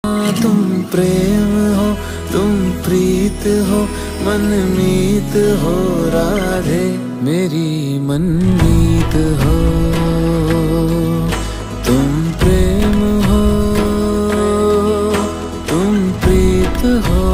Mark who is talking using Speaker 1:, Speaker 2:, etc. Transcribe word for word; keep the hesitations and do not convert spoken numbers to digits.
Speaker 1: तुम प्रेम हो, तुम प्रीत हो, मनमीत हो राधे, मेरी मनमीत हो। तुम प्रेम हो, तुम प्रीत हो,